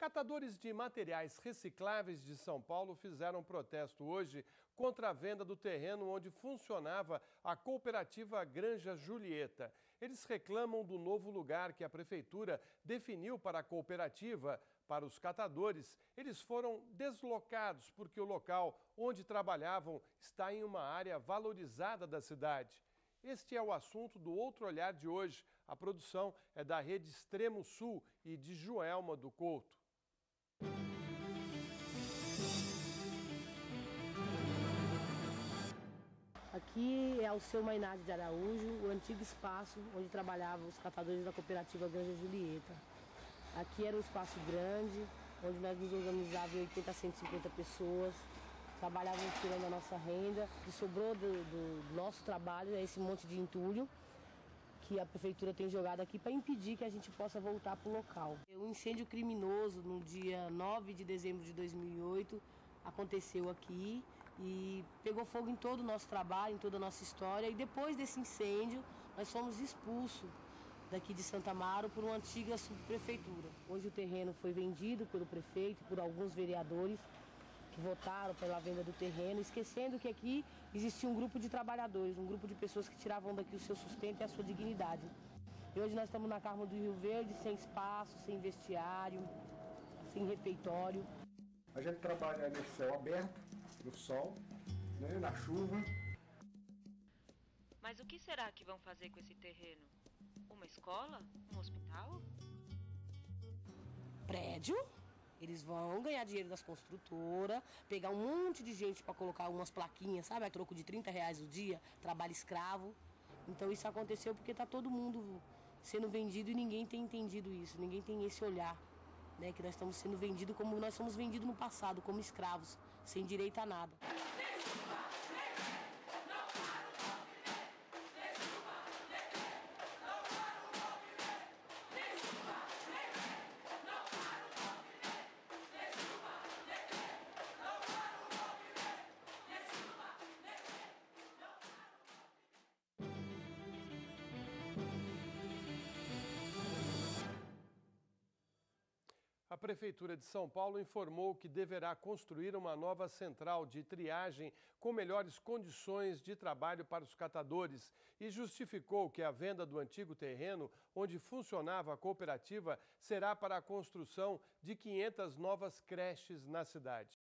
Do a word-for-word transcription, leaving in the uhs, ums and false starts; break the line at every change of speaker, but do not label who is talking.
Catadores de materiais recicláveis de São Paulo fizeram um protesto hoje contra a venda do terreno onde funcionava a cooperativa Granja Julieta. Eles reclamam do novo lugar que a prefeitura definiu para a cooperativa. Para os catadores, eles foram deslocados porque o local onde trabalhavam está em uma área valorizada da cidade. Este é o assunto do Outro Olhar de hoje. A produção é da Rede Extremo Sul e de Joelma do Couto.
Aqui é o seu Mainardi de Araújo, o antigo espaço onde trabalhavam os catadores da cooperativa Granja Julieta. Aqui era um espaço grande, onde nós nos organizávamos oitenta a cento e cinquenta pessoas, trabalhávamos tirando a nossa renda. O que sobrou do, do nosso trabalho é esse monte de entulho que a prefeitura tem jogado aqui para impedir que a gente possa voltar para o local. Um incêndio criminoso no dia nove de dezembro de dois mil e oito aconteceu aqui e pegou fogo em todo o nosso trabalho, em toda a nossa história. E depois desse incêndio, nós fomos expulsos daqui de Santo Amaro por uma antiga subprefeitura. Hoje o terreno foi vendido pelo prefeito e por alguns vereadores que votaram pela venda do terreno, esquecendo que aqui existia um grupo de trabalhadores, um grupo de pessoas que tiravam daqui o seu sustento e a sua dignidade. E hoje nós estamos na Carmo do Rio Verde, sem espaço, sem vestiário, sem refeitório.
A gente trabalha no céu aberto, no sol, né, na chuva.
Mas o que será que vão fazer com esse terreno? Uma escola? Um hospital?
Prédio? Eles vão ganhar dinheiro das construtoras, pegar um monte de gente para colocar umas plaquinhas, sabe? A troco de trinta reais o dia, trabalho escravo. Então isso aconteceu porque está todo mundo sendo vendido e ninguém tem entendido isso, ninguém tem esse olhar, né? Que nós estamos sendo vendidos como nós somos vendidos no passado, como escravos, sem direito a nada.
A Prefeitura de São Paulo informou que deverá construir uma nova central de triagem com melhores condições de trabalho para os catadores e justificou que a venda do antigo terreno onde funcionava a cooperativa será para a construção de quinhentas novas creches na cidade.